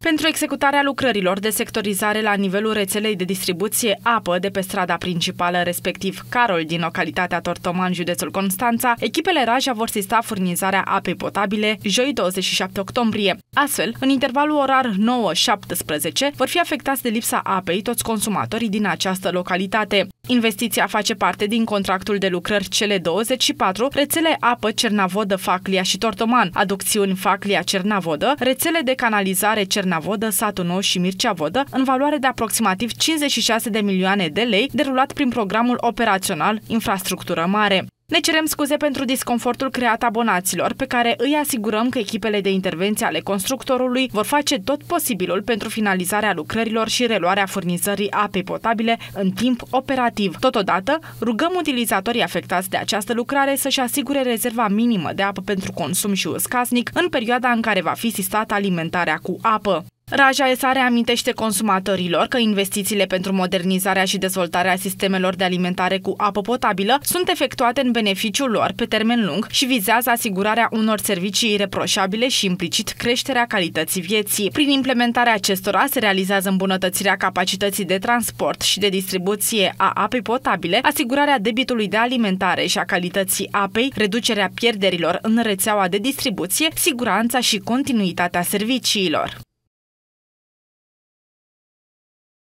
Pentru executarea lucrărilor de sectorizare la nivelul rețelei de distribuție apă de pe strada principală, respectiv Carol, din localitatea Tortoman, județul Constanța, echipele Raja vor sista furnizarea apei potabile joi 27 octombrie. Astfel, în intervalul orar 9-17, vor fi afectați de lipsa apei toți consumatorii din această localitate. Investiția face parte din contractul de lucrări cele 24 rețele apă Cernavodă-Faclia și Tortoman, aducțiuni Faclia-Cernavodă, rețele de canalizare Cernavodă, Satul Nou și Mircea Vodă, în valoare de aproximativ 56 de milioane de lei, derulat prin programul operațional Infrastructură Mare. Ne cerem scuze pentru disconfortul creat abonaților, pe care îi asigurăm că echipele de intervenție ale constructorului vor face tot posibilul pentru finalizarea lucrărilor și reluarea furnizării apei potabile în timp operativ. Totodată, rugăm utilizatorii afectați de această lucrare să-și asigure rezerva minimă de apă pentru consum și uz casnic în perioada în care va fi sistată alimentarea cu apă. Raja S.A. reamintește consumatorilor că investițiile pentru modernizarea și dezvoltarea sistemelor de alimentare cu apă potabilă sunt efectuate în beneficiul lor pe termen lung și vizează asigurarea unor servicii ireproșabile și implicit creșterea calității vieții. Prin implementarea acestora se realizează îmbunătățirea capacității de transport și de distribuție a apei potabile, asigurarea debitului de alimentare și a calității apei, reducerea pierderilor în rețeaua de distribuție, siguranța și continuitatea serviciilor.